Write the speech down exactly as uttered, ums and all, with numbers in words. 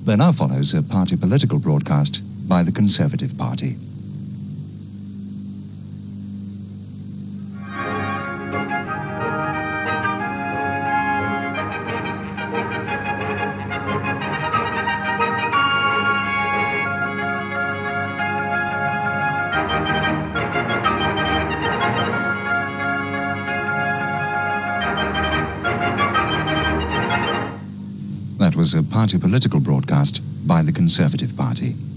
There now follows a party political broadcast by the Conservative Party. That was a party political broadcast by the Conservative Party.